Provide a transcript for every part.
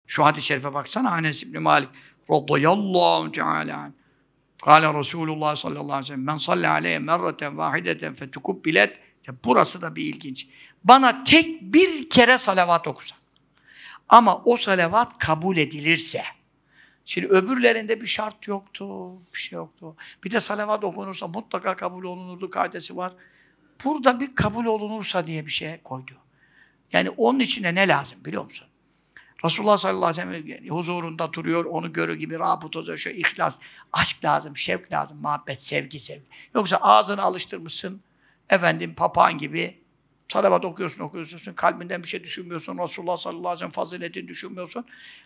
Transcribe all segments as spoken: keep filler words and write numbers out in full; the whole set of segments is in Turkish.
Şu hadis-i şerife baksana. Enes İbni Malik radıyallahu teala anh. Kâle Resulullah sallallahu aleyhi ve sellem men salli aleyhe merreten vahideten fetukubbilet. Burası da bir ilginç. Bana tek bir kere salavat okusa. Ama o salavat kabul edilirse. Şimdi öbürlerinde bir şart yoktu, bir şey yoktu. Bir de salavat okunursa mutlaka kabul olunurdu kaidesi var. Burada bir kabul olunursa diye bir şey koydu. Yani onun içinde ne lazım biliyor musun? Resulullah sallallahu aleyhi ve sellem huzurunda duruyor, onu görür gibi rabıta, şöyle ihlas, aşk lazım, şevk lazım, muhabbet, sevgi, sevgi. Yoksa ağzını alıştırmışsın, efendim papağan gibi salavat okuyorsun, okuyorsun, kalbinden bir şey düşünmüyorsun, Resulullah sallallahu aleyhi ve sellem faziletini düşünmüyorsun.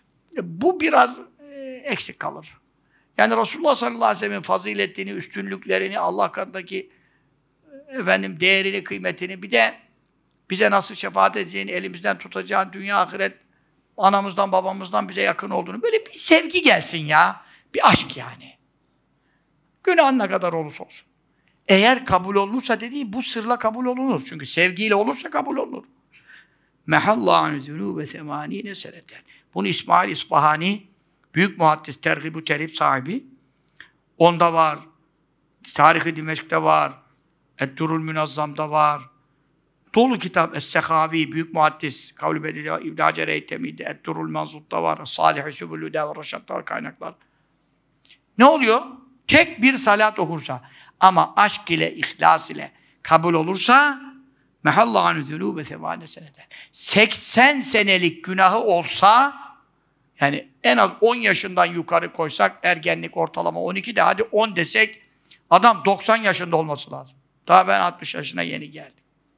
Bu biraz e, eksik kalır. Yani Resulullah sallallahu aleyhi ve sellem'in faziletini, üstünlüklerini, Allah katındaki efendim değerini, kıymetini, bir de bize nasıl şefaat edeceğini, elimizden tutacağını, dünya, ahiret, anamızdan, babamızdan bize yakın olduğunu, böyle bir sevgi gelsin ya. Bir aşk yani. Günah ne kadar olursa olsun. Eğer kabul olunursa dediği, bu sırla kabul olunur. Çünkü sevgiyle olursa kabul olunur. Mehallahu zunube semanine seneten. Bunu İsmail İsfahani, büyük muhaddis, tergib-ü terhib sahibi. Onda var. Tarih-i Dimeşk'te var. Eddurul Münazzam'da var. Dolu kitap Es-Sehavi, büyük muhaddis, Kavl-i Bedile, İbn-i Hacer Eytemi'de, Eddurul Manzut'ta var, Salih-i Sübülü'de var, Reşat'ta var, kaynaklar. Ne oluyor? Tek bir salat okursa, ama aşk ile, ihlas ile kabul olursa, mehallahu zunube semâne seneten. seksen senelik günahı olsa, yani en az on yaşından yukarı koysak, ergenlik ortalama on iki de, hadi on desek, adam doksan yaşında olması lazım. Daha ben altmış yaşına yeni geldim.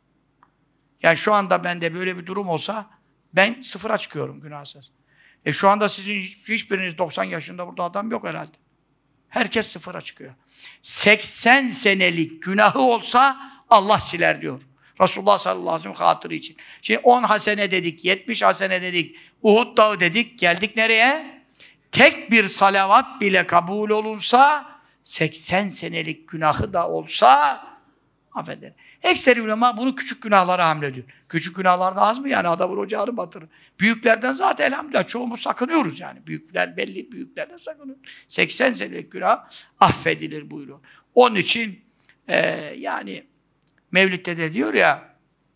Yani şu anda bende böyle bir durum olsa, ben sıfıra çıkıyorum günahsız. E şu anda sizin hiçbiriniz doksan yaşında burada adam yok herhalde. Herkes sıfıra çıkıyor. seksen senelik günahı olsa Allah siler diyor. Resulullah sallallahu aleyhi ve sellem hatırı için. Şimdi on hasene dedik, yetmiş hasene dedik, Uhud dağı dedik, geldik nereye? Tek bir salavat bile kabul olunsa, seksen senelik günahı da olsa, affedin. Ekseri ulema bunu küçük günahlara hamlediyor. Küçük günahlar da az mı yani? Adamın ocağını batırır. Büyüklerden zaten elhamdülillah çoğumuz sakınıyoruz yani. Büyükler belli, büyüklerden sakınıyoruz. seksen senelik günah affedilir buyuruyor. Onun için e, yani Mevlid'de de diyor ya,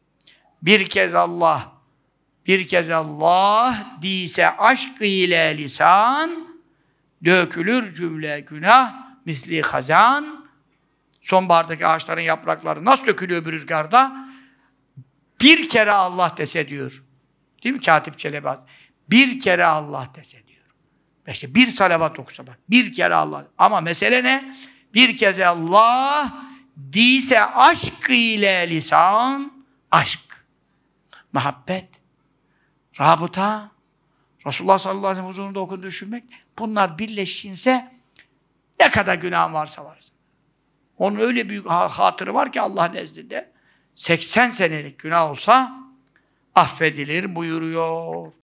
bir kez Allah, bir kez Allah diyse aşk ile lisan, dökülür cümle günah, misli hazan. Sonbahardaki ağaçların yaprakları nasıl dökülüyor bir rüzgarda? Bir kere Allah dese diyor. Değil mi Katip Çelebi? Bir kere Allah dese diyor. İşte bir salavat okusa bak. Bir kere Allah. Ama mesele ne? Bir kez Allah diyse aşk ile lisan, aşk, muhabbet, rabıta, Resulullah sallallahu aleyhi ve sellem huzurunda okunduğu düşünmek, bunlar birleşinse ne kadar günah varsa var. Onun öyle büyük hatırı var ki Allah nezdinde seksen senelik günah olsa affedilir buyuruyor.